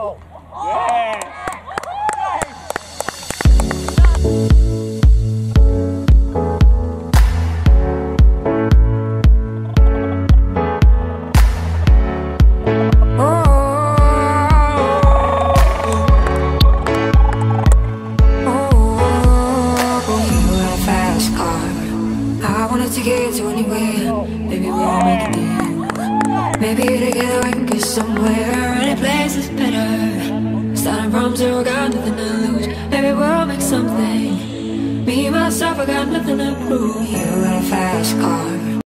Get to anywhere, maybe we'll make a deal. Maybe together we can get somewhere. Any place is better. Starting from zero, got nothing to lose. Maybe we'll make something. Me, myself, I got nothing to prove. You got a fast car.